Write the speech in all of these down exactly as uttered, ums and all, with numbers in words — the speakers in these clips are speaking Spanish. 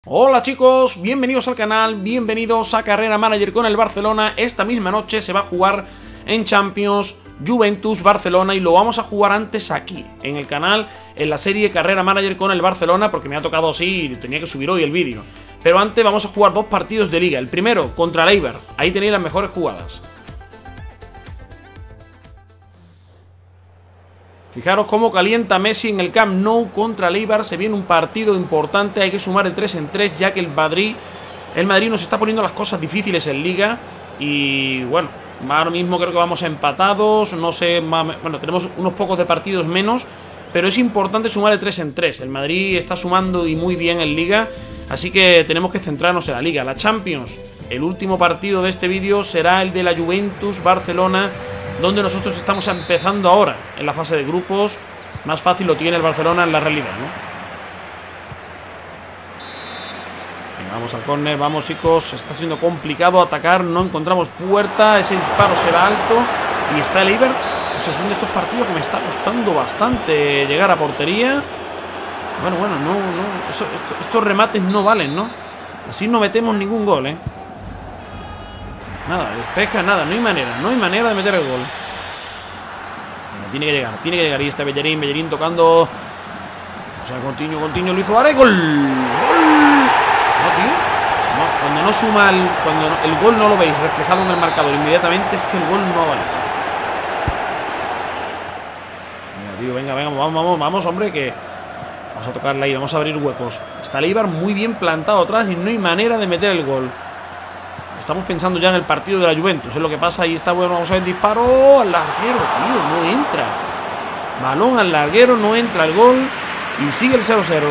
Hola chicos, bienvenidos al canal, bienvenidos a Carrera Manager con el Barcelona. Esta misma noche se va a jugar en Champions Juventus-Barcelona y lo vamos a jugar antes aquí, en el canal, en la serie Carrera Manager con el Barcelona, porque me ha tocado así y tenía que subir hoy el vídeo. Pero antes vamos a jugar dos partidos de Liga. El primero contra el Eibar, ahí tenéis las mejores jugadas. Fijaros cómo calienta Messi en el Camp Nou contra el Eibar. Se viene un partido importante, hay que sumar de tres en tres, ya que el Madrid El Madrid nos está poniendo las cosas difíciles en Liga. Y bueno, ahora mismo creo que vamos empatados. No sé, bueno, tenemos unos pocos de partidos menos, pero es importante sumar de tres en tres. El Madrid está sumando y muy bien en Liga, así que tenemos que centrarnos en la Liga. La Champions, el último partido de este vídeo será el de la Juventus-Barcelona, donde nosotros estamos empezando ahora en la fase de grupos. Más fácil lo tiene el Barcelona en la realidad, ¿no? Venga, vamos al córner, vamos chicos. Está siendo complicado atacar, no encontramos puerta. Ese disparo se va alto y está el Eibar. O sea, es uno de estos partidos que me está costando bastante llegar a portería. Bueno, bueno, no, no eso, esto, estos remates no valen, ¿no? Así no metemos ningún gol, ¿eh? Nada, despeja, nada, no hay manera, no hay manera de meter el gol. Venga, tiene que llegar, tiene que llegar. Y está Bellerín, Bellerín tocando. O sea, continuo, continuo, lo hizo Ares. ¡Gol! ¡Gol! No, tío. No, cuando no suma el. Cuando no, el gol no lo veis reflejado en el marcador inmediatamente, es que el gol no vale. Venga, tío, venga, venga, vamos, vamos, vamos, hombre, que. Vamos a tocarla ahí, vamos a abrir huecos. Está el Eibar muy bien plantado atrás y no hay manera de meter el gol. Estamos pensando ya en el partido de la Juventus. Es lo que pasa. Ahí está, bueno, vamos a ver el disparo al larguero, tío, no entra. Balón al larguero, no entra el gol. Y sigue el cero cero.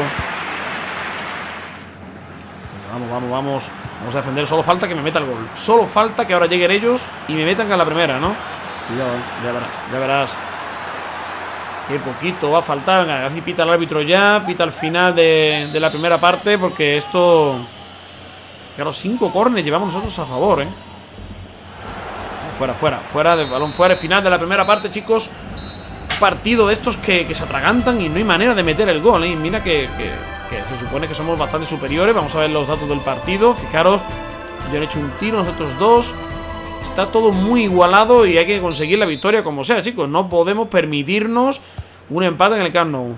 Vamos, vamos, vamos. Vamos a defender. Solo falta que me meta el gol. Solo falta que ahora lleguen ellos y me metan a la primera, ¿no? Cuidado, ya verás, ya verás. Qué poquito va a faltar. Venga, así pita el árbitro ya. Pita al final de, de la primera parte, porque esto... Claro, cinco córneres llevamos nosotros a favor, ¿eh? Fuera, fuera, fuera, del balón fuera. Final de la primera parte, chicos. Partido de estos que, que se atragantan y no hay manera de meter el gol, ¿eh? Mira que, que, que se supone que somos bastante superiores. Vamos a ver los datos del partido. Fijaros, yo he hecho un tiro, nosotros dos. Está todo muy igualado y hay que conseguir la victoria como sea, chicos. No podemos permitirnos un empate en el Camp Nou.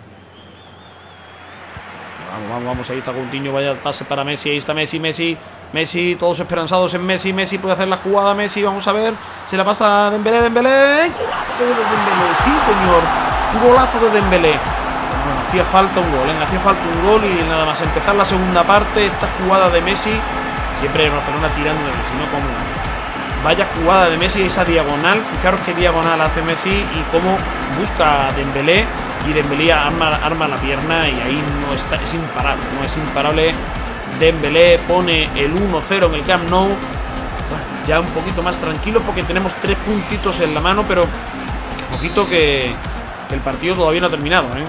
Vamos, vamos, vamos, ahí está Coutinho, vaya pase para Messi, ahí está Messi, Messi, Messi, todos esperanzados en Messi, Messi puede hacer la jugada, Messi, vamos a ver, se la pasa a Dembélé, Dembélé, golazo de Dembélé, sí señor, un golazo de Dembélé. Bueno, hacía falta un gol, ¿eh? Hacía falta un gol y nada más empezar la segunda parte, esta jugada de Messi, siempre Barcelona tirando de Messi, no como vaya jugada de Messi, esa diagonal, fijaros qué diagonal hace Messi y cómo busca a Dembélé. Y Dembélé arma, arma la pierna y ahí no está, es imparable, no es imparable. Dembélé pone el uno cero en el Camp Nou. Bueno, ya un poquito más tranquilo porque tenemos tres puntitos en la mano, pero un poquito que, que el partido todavía no ha terminado, ¿eh?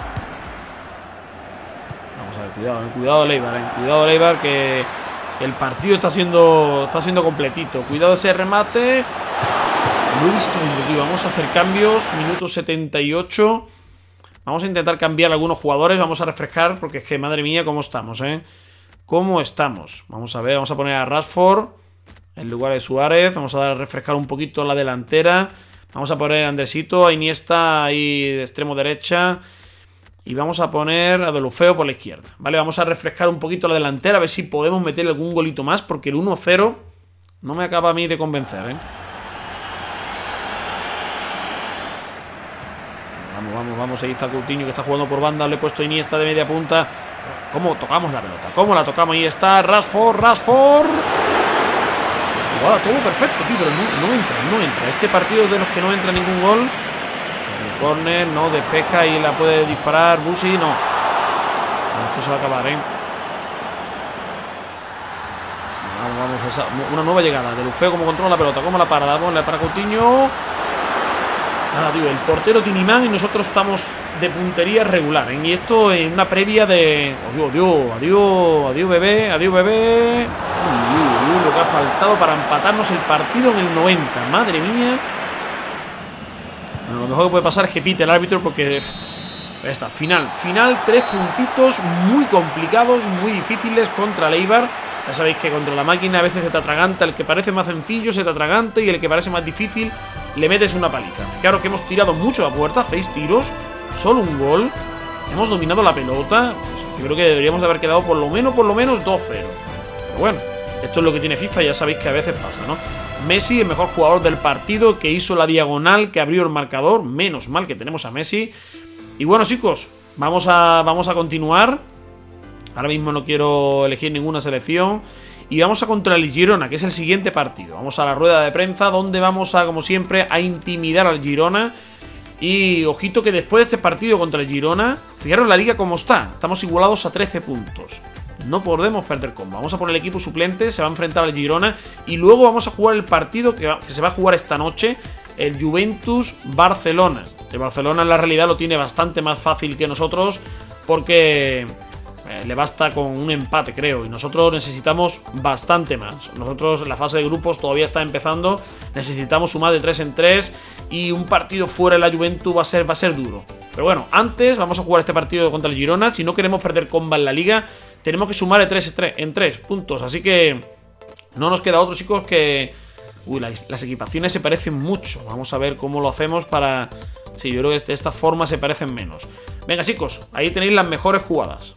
Vamos a ver, cuidado, ¿eh? Cuidado Eibar, ¿eh? Cuidado Eibar que, que el partido está siendo, está siendo completito. Cuidado ese remate. Lo he visto, tío. Vamos a hacer cambios. Minuto setenta y ocho. Vamos a intentar cambiar algunos jugadores. Vamos a refrescar porque es que, madre mía, cómo estamos, ¿eh? ¿Cómo estamos? Vamos a ver, vamos a poner a Rashford en lugar de Suárez. Vamos a refrescar un poquito la delantera. Vamos a poner a Andresito, a Iniesta ahí de extremo derecha. Y vamos a poner a Deulofeu por la izquierda. Vale, vamos a refrescar un poquito la delantera. A ver si podemos meter algún golito más, porque el uno cero no me acaba a mí de convencer, ¿eh? Vamos, vamos, vamos, ahí está Coutinho que está jugando por banda. Le he puesto Iniesta de media punta. ¿Cómo tocamos la pelota? ¿Cómo la tocamos? Ahí está Rashford, Rashford. Jugada, todo perfecto, tío, pero no, no entra, no entra. Este partido es de los que no entra ningún gol. El córner, no, despeja y la puede disparar Busi, no. Esto se va a acabar, ¿eh? Vamos, vamos, esa, una nueva llegada. Deulofeu, cómo controla la pelota, cómo la para, la pone para Coutinho. Nada, tío, el portero tiene imán y nosotros estamos de puntería regular, ¿eh? Y esto en una previa de... Adiós, adiós, adiós, adiós, bebé, adiós, bebé. Uy, uy, uy, lo que ha faltado para empatarnos el partido en el noventa. Madre mía. Bueno, lo mejor que puede pasar es que pite el árbitro porque Ya está, final, final, tres puntitos muy complicados, muy difíciles contra el Eibar. Ya sabéis que contra la máquina a veces se te atraganta, el que parece más sencillo se te atraganta y el que parece más difícil le metes una paliza. Fijaros que hemos tirado mucho a puerta, seis tiros, solo un gol. Hemos dominado la pelota. Yo creo que deberíamos de haber quedado por lo menos, por lo menos dos cero. Pero bueno, esto es lo que tiene FIFA, ya sabéis que a veces pasa, ¿no? Messi, el mejor jugador del partido, que hizo la diagonal, que abrió el marcador. Menos mal que tenemos a Messi. Y bueno, chicos, vamos a, vamos a continuar. Ahora mismo no quiero elegir ninguna selección. Y vamos a contra el Girona, que es el siguiente partido. Vamos a la rueda de prensa, donde vamos a, como siempre, a intimidar al Girona. Y ojito que después de este partido contra el Girona, fijaros la liga como está. Estamos igualados a trece puntos. No podemos perder comba. Vamos a poner el equipo suplente, se va a enfrentar al Girona. Y luego vamos a jugar el partido que, va, que se va a jugar esta noche, el Juventus-Barcelona. El Barcelona en la realidad lo tiene bastante más fácil que nosotros, porque eh, le basta con un empate, creo. Y nosotros necesitamos bastante más. Nosotros en la fase de grupos todavía está empezando. Necesitamos sumar de tres en tres. Y un partido fuera de la Juventus va a ser, va a ser duro. Pero bueno, antes vamos a jugar este partido contra el Girona. Si no queremos perder comba en la liga, tenemos que sumar de tres en tres puntos. Así que no nos queda otro, chicos, que... Uy, las, las equipaciones se parecen mucho. Vamos a ver cómo lo hacemos para... Sí, yo creo que de esta forma se parecen menos. Venga, chicos, ahí tenéis las mejores jugadas.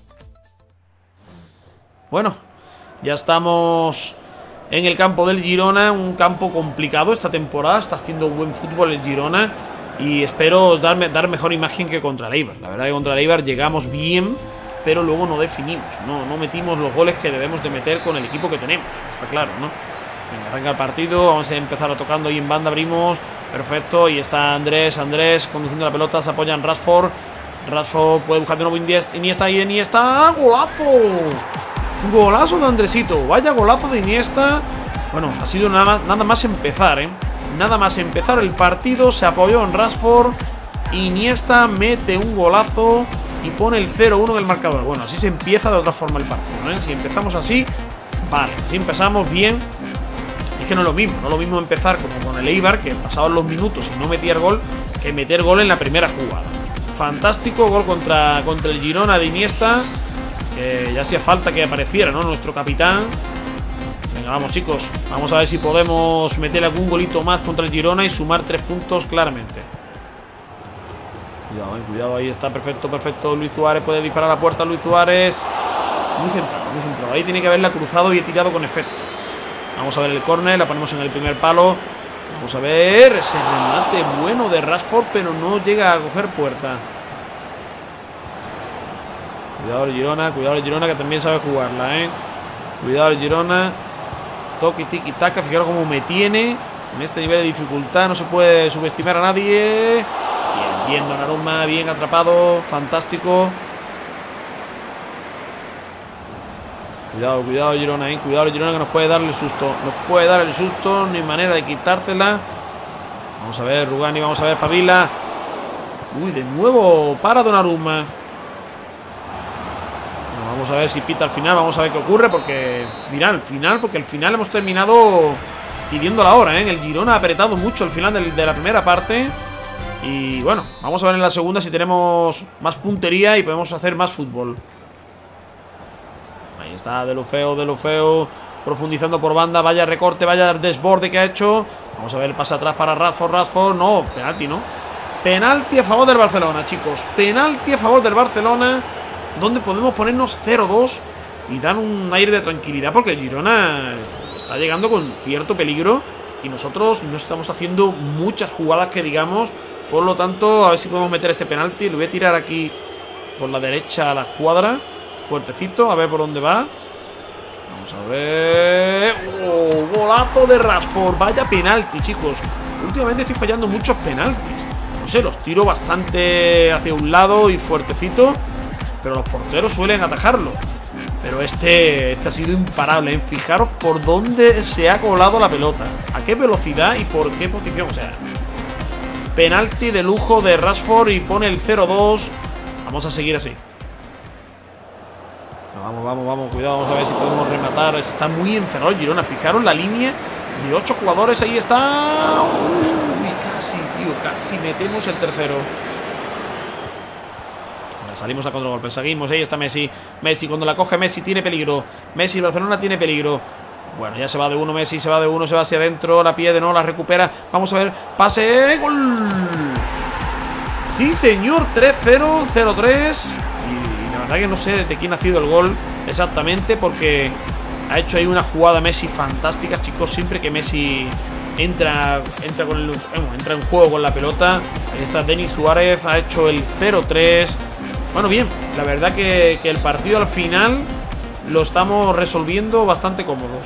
Bueno, ya estamos en el campo del Girona. Un campo complicado esta temporada. Está haciendo buen fútbol el Girona. Y espero darme, dar mejor imagen que contra el Eibar. La verdad que contra el Eibar llegamos bien, pero luego no definimos. No, no metimos los goles que debemos de meter con el equipo que tenemos. Está claro, ¿no? Venga, arranca el partido. Vamos a empezar a tocando ahí en banda. Abrimos. Perfecto. Y está Andrés. Andrés conduciendo la pelota. Se apoya en Rashford. Rashford puede buscar de nuevo Iniesta. Y Iniesta. ¡Golazo! Golazo de Andresito. Vaya golazo de Iniesta. Bueno, ha sido nada más, nada más empezar, ¿eh? Nada más empezar el partido. Se apoyó en Rashford. Iniesta mete un golazo y pone el cero uno del marcador. Bueno, así se empieza de otra forma el partido, ¿eh? Si empezamos así, vale. Si empezamos bien. Es que no es lo mismo, no es lo mismo empezar como con el Eibar, que pasaban los minutos y no metía el gol, que meter gol en la primera jugada. Fantástico gol contra, contra el Girona de Iniesta, que ya hacía falta que apareciera, ¿no? Nuestro capitán. Venga, vamos, chicos. Vamos a ver si podemos meter algún golito más contra el Girona y sumar tres puntos claramente. Cuidado, eh, cuidado, ahí está, perfecto, perfecto. Luis Suárez puede disparar a la puerta. Luis Suárez. Muy centrado, muy centrado. Ahí tiene que haberla cruzado y he tirado con efecto. Vamos a ver el córner, la ponemos en el primer palo. Vamos a ver ese remate bueno de Rashford, pero no llega a coger puerta. Cuidado el Girona, cuidado el Girona, que también sabe jugarla, ¿eh? Cuidado el Girona. Toque, tiki, taca. Fijaros cómo me tiene. En este nivel de dificultad no se puede subestimar a nadie. Bien, bien Donnarumma, bien atrapado. Fantástico. Cuidado, cuidado Girona, ¿eh? Cuidado el Girona, que nos puede dar el susto. Nos puede dar el susto, no hay manera de quitársela. Vamos a ver, Rugani, vamos a ver, Pavila. Uy, de nuevo para Donnarumma. Bueno, vamos a ver si pita al final, vamos a ver qué ocurre, porque final, final, porque al final hemos terminado pidiendo la hora, ¿eh? El Girona ha apretado mucho al final de, de la primera parte. Y bueno, vamos a ver en la segunda si tenemos más puntería y podemos hacer más fútbol. Ahí está, Deulofeu, Deulofeu profundizando por banda, vaya recorte, vaya desborde que ha hecho. Vamos a ver el pase atrás para Rashford, Rashford, no, penalti, ¿no? Penalti a favor del Barcelona, chicos. Penalti a favor del Barcelona, donde podemos ponernos cero dos y dar un aire de tranquilidad, porque el Girona está llegando con cierto peligro y nosotros no estamos haciendo muchas jugadas que digamos. Por lo tanto, a ver si podemos meter este penalti. Lo voy a tirar aquí por la derecha a la escuadra. Fuertecito, a ver por dónde va. Vamos a ver. ¡Oh! Golazo de Rashford. Vaya penalti, chicos. Últimamente estoy fallando muchos penaltis. No sé, los tiro bastante hacia un lado y fuertecito, pero los porteros suelen atajarlo. Pero este, este ha sido imparable, ¿eh? Fijaros por dónde se ha colado la pelota, a qué velocidad y por qué posición. O sea, penalti de lujo de Rashford y pone el cero dos. Vamos a seguir así. Vamos, vamos, vamos, cuidado, vamos a ver si podemos rematar. Está muy encerrado el Girona. Fijaros la línea de ocho jugadores. Ahí está. Uy, casi, tío, casi metemos el tercero. Venga, salimos a contragolpe, seguimos, ahí está Messi. Messi, cuando la coge Messi tiene peligro. Messi, Barcelona tiene peligro. Bueno, ya se va de uno Messi, se va de uno, se va hacia adentro. La pierde, no, la recupera. Vamos a ver, pase, gol. Sí, señor, tres cero, cero tres. Y, y la verdad que no sé de quién ha sido el gol exactamente, porque ha hecho ahí una jugada Messi fantástica, chicos. Siempre que Messi entra entra, con el, bueno, entra en juego con la pelota. Ahí está Denis Suárez, ha hecho el cero tres. Bueno, bien, la verdad que, que el partido al final lo estamos resolviendo bastante cómodos.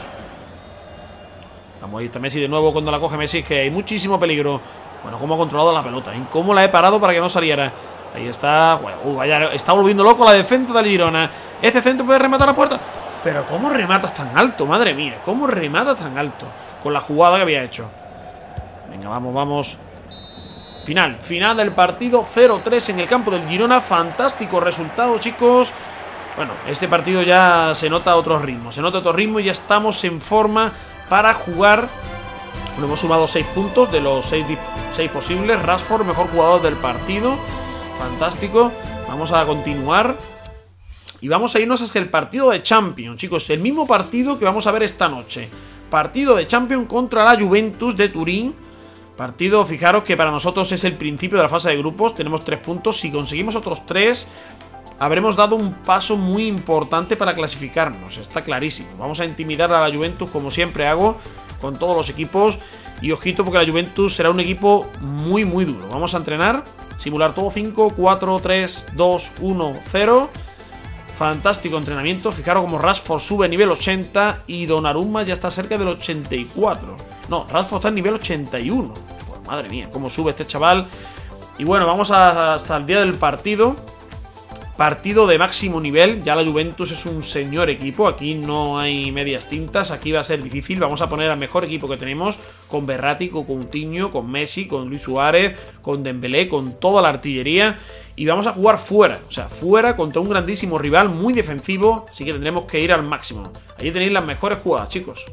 Vamos, ahí está Messi de nuevo. Cuando la coge Messi, es que hay muchísimo peligro. Bueno, cómo ha controlado la pelota, ¿eh? Cómo la he parado para que no saliera. Ahí está, bueno, uh, vaya, está volviendo loco la defensa del Girona. Este centro puede rematar la puerta. Pero ¿cómo rematas tan alto? Madre mía, ¿cómo rematas tan alto? Con la jugada que había hecho. Venga, vamos, vamos. Final, final del partido, cero tres en el campo del Girona. Fantástico resultado, chicos. Bueno, este partido ya se nota otro ritmo. Se nota otro ritmo y ya estamos en forma para jugar. Bueno, hemos sumado seis puntos de los seis posibles. Rashford, mejor jugador del partido. Fantástico. Vamos a continuar. Y vamos a irnos hacia el partido de Champions, chicos. El mismo partido que vamos a ver esta noche. Partido de Champions contra la Juventus de Turín. Partido, fijaros que para nosotros es el principio de la fase de grupos. Tenemos tres puntos. Si conseguimos otros tres, habremos dado un paso muy importante para clasificarnos. Está clarísimo. Vamos a intimidar a la Juventus como siempre hago con todos los equipos. Y ojito porque la Juventus será un equipo muy muy duro. Vamos a entrenar, simular todo. Cinco, cuatro, tres, dos, uno, cero. Fantástico entrenamiento. Fijaros como Rashford sube a nivel ochenta y Donnarumma ya está cerca del ochenta y cuatro. No, Rashford está en nivel ochenta y uno. Pues madre mía, cómo sube este chaval. Y bueno, vamos a, hasta el día del partido. Partido de máximo nivel. Ya la Juventus es un señor equipo. Aquí no hay medias tintas. Aquí va a ser difícil. Vamos a poner al mejor equipo que tenemos. Con Verratti, con Coutinho, con Messi, con Luis Suárez, con Dembélé, con toda la artillería. Y vamos a jugar fuera. O sea, fuera contra un grandísimo rival muy defensivo. Así que tendremos que ir al máximo. Allí tenéis las mejores jugadas, chicos.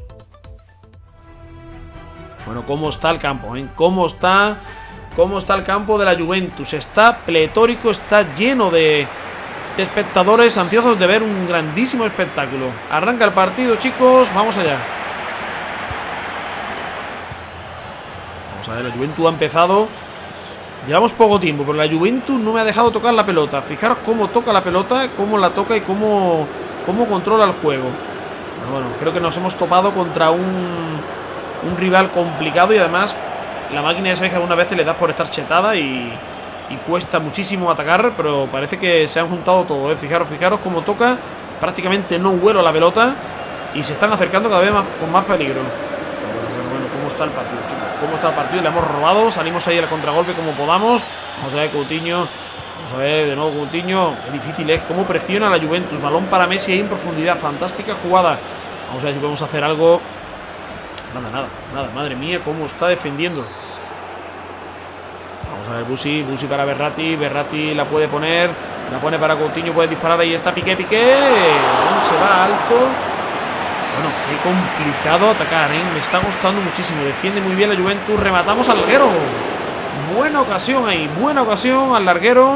Bueno, ¿cómo está el campo? ¿eh? ¿Cómo está? ¿Cómo está el campo de la Juventus? Está pletórico, está lleno de... de espectadores ansiosos de ver un grandísimo espectáculo. Arranca el partido, chicos, vamos allá. Vamos a ver, la Juventus ha empezado. Llevamos poco tiempo, pero la Juventus no me ha dejado tocar la pelota. Fijaros cómo toca la pelota, cómo la toca y cómo, cómo controla el juego. Bueno, bueno, creo que nos hemos topado contra un, un rival complicado. Y además la máquina ya sabéis que algunas veces le das por estar chetada y... y cuesta muchísimo atacar, pero parece que se han juntado todo, ¿eh? Fijaros, fijaros cómo toca. Prácticamente no vuelo la pelota y se están acercando cada vez más, con más peligro. Bueno, bueno, bueno, ¿cómo está el partido, chicos? ¿Cómo está el partido? Le hemos robado, salimos ahí al contragolpe como podamos. Vamos a ver Coutinho. Vamos a ver de nuevo Coutinho. Qué difícil es, cómo presiona la Juventus. Balón para Messi ahí en profundidad. Fantástica jugada. Vamos a ver si podemos hacer algo. Nada, nada, nada. Madre mía, cómo está defendiendo. Vamos a ver, Busi, Busi para Verratti. Verratti la puede poner. La pone para Coutinho, puede disparar. Ahí está Piqué, Piqué. Balón se va alto. Bueno, qué complicado atacar, ¿eh? Me está costando muchísimo. Defiende muy bien la Juventus. Rematamos al larguero. Buena ocasión ahí. Buena ocasión al larguero.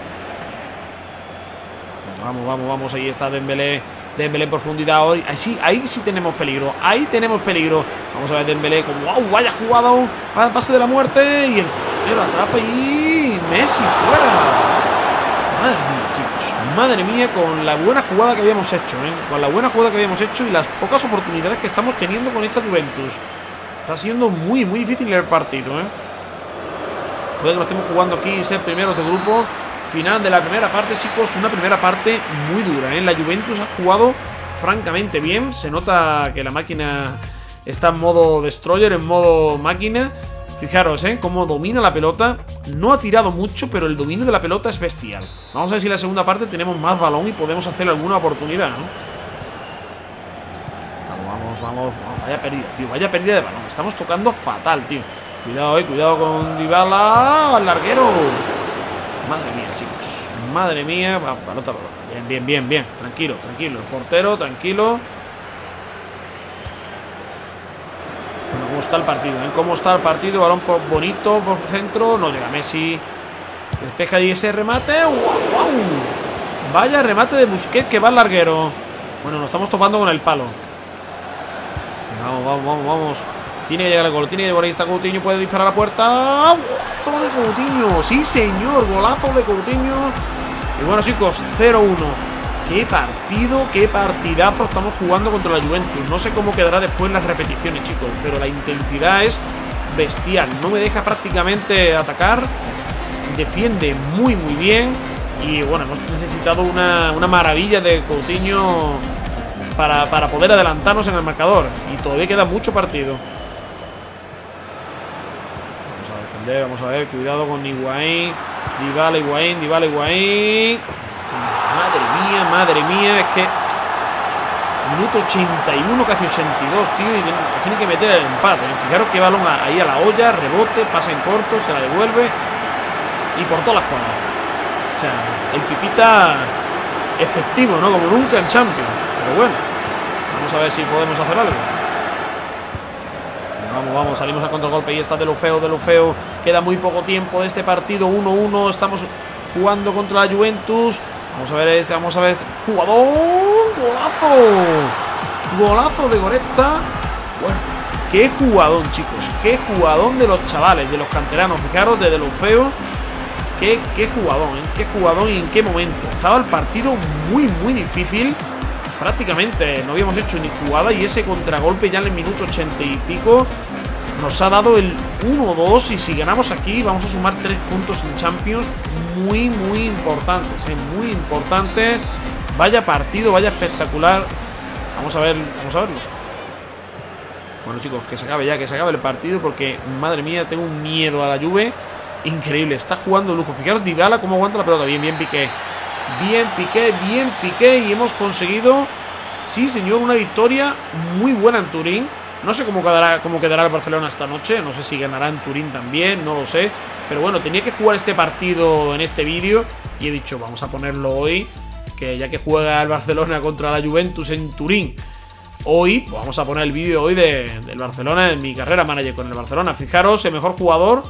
Vamos, vamos, vamos. Ahí está Dembélé. Dembélé en profundidad hoy. Ahí sí, ahí sí tenemos peligro. Ahí tenemos peligro. Vamos a ver Dembélé. Como, wow, vaya jugado. Pase de la muerte. Y el portero atrapa y Messi fuera. Madre mía, chicos. Madre mía, con la buena jugada que habíamos hecho, ¿eh? Con la buena jugada que habíamos hecho y las pocas oportunidades que estamos teniendo con esta Juventus. Está siendo muy, muy difícil el partido, ¿eh? Puede que lo estemos jugando aquí y ser primeros de grupo. Final de la primera parte, chicos. Una primera parte muy dura, ¿eh? La Juventus ha jugado francamente bien. Se nota que la máquina está en modo destroyer, en modo máquina. Fijaros, ¿eh? Cómo domina la pelota. No ha tirado mucho, pero el dominio de la pelota es bestial. Vamos a ver si en la segunda parte tenemos más balón y podemos hacer alguna oportunidad, ¿no? Vamos, vamos, vamos. Oh, vaya pérdida, tío. Vaya pérdida de balón. Estamos tocando fatal, tío. Cuidado, eh. Cuidado con Dybala. Al larguero. Madre mía, chicos. Madre mía. Balota, bien, bien, bien, bien. Tranquilo, tranquilo. El portero, tranquilo. Bueno, ¿cómo está el partido? ¿eh? ¿Cómo está el partido? Balón por bonito por centro. No llega Messi. Despeja y ese remate. ¡Wow! ¡Wow! Vaya remate de Busquets que va al larguero. Bueno, nos estamos topando con el palo. Vamos, vamos, vamos, vamos. Tiene que llegar el gol, tiene que llegar. Ahí está Coutinho, puede disparar a la puerta. ¡Golazo de Coutinho! Sí, señor, golazo de Coutinho. Y bueno, chicos, cero uno. Qué partido, qué partidazo estamos jugando contra la Juventus. No sé cómo quedará después las repeticiones, chicos, pero la intensidad es bestial. No me deja prácticamente atacar. Defiende muy, muy bien. Y bueno, hemos necesitado una, una maravilla de Coutinho para, para poder adelantarnos en el marcador. Y todavía queda mucho partido. Vamos a defender, vamos a ver. Cuidado con Higuaín. Dybala, Higuaín, Dybala, Higuaín. Madre mía, madre mía. Es que minuto ochenta y uno, casi ochenta y dos, tío. Y tiene que meter el empate. Fijaros que balón ahí a la olla. Rebote, pasa en corto, se la devuelve. Y por todas las cuadras. O sea, el Pipita efectivo, ¿no? Como nunca en Champions. Pero bueno, vamos a ver si podemos hacer algo. Vamos, vamos, salimos a contragolpe. Y está de lo feo, de lo feo. Queda muy poco tiempo de este partido. uno uno. Estamos jugando contra la Juventus. Vamos a ver, vamos a ver. ¡Jugador! ¡Golazo! Golazo de Goretzka. Bueno, qué jugadón, chicos. Qué jugadón de los chavales, de los canteranos. Fijaros, desde lo feo. Qué, qué jugadón, ¿eh? Qué jugadón y en qué momento. Estaba el partido muy, muy difícil. Prácticamente no habíamos hecho ni jugada. Y ese contragolpe ya en el minuto ochenta y pico nos ha dado el uno dos. Y si ganamos aquí vamos a sumar tres puntos en Champions. Muy, muy importantes, ¿eh? Muy importantes. Vaya partido, vaya espectacular. Vamos a ver, vamos a verlo. Bueno, chicos, que se acabe ya, que se acabe el partido. Porque, madre mía, tengo un miedo a la Juve increíble, está jugando lujo. Fijaros Dybala cómo aguanta la pelota. Bien, bien Piqué. Bien Piqué, bien Piqué. Y hemos conseguido, sí señor, una victoria muy buena en Turín. No sé cómo quedará, cómo quedará el Barcelona esta noche. No sé si ganará en Turín también, no lo sé. Pero bueno, tenía que jugar este partido en este vídeo. Y he dicho, vamos a ponerlo hoy. Que ya que juega el Barcelona contra la Juventus en Turín, hoy pues vamos a poner el vídeo hoy de, del Barcelona, en mi carrera manager con el Barcelona. Fijaros, el mejor jugador.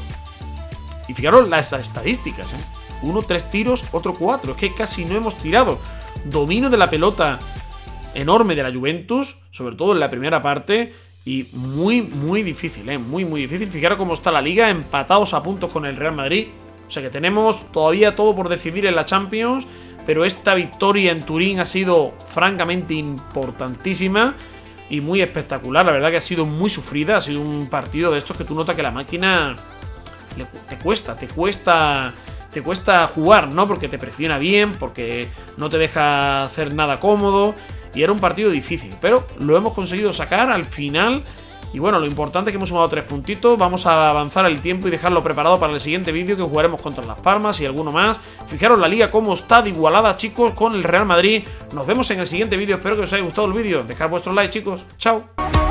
Y fijaros las estadísticas, ¿eh? Uno, tres tiros, otro cuatro. Es que casi no hemos tirado. Dominio de la pelota enorme de la Juventus, sobre todo en la primera parte. Y muy, muy difícil, ¿eh? Muy, muy difícil. Fijaros cómo está la liga, empatados a puntos con el Real Madrid. O sea que tenemos todavía todo por decidir en la Champions. Pero esta victoria en Turín ha sido francamente importantísima y muy espectacular. La verdad que ha sido muy sufrida. Ha sido un partido de estos que tú notas que la máquina te cuesta, te cuesta, te cuesta jugar, ¿no? Porque te presiona bien, porque no te deja hacer nada cómodo. Y era un partido difícil, pero lo hemos conseguido sacar al final. Y bueno, lo importante es que hemos sumado tres puntitos. Vamos a avanzar el tiempo y dejarlo preparado para el siguiente vídeo, que jugaremos contra Las Palmas y alguno más. Fijaros la liga cómo está de igualada, chicos, con el Real Madrid. Nos vemos en el siguiente vídeo. Espero que os haya gustado el vídeo. Dejad vuestro like, chicos. Chao.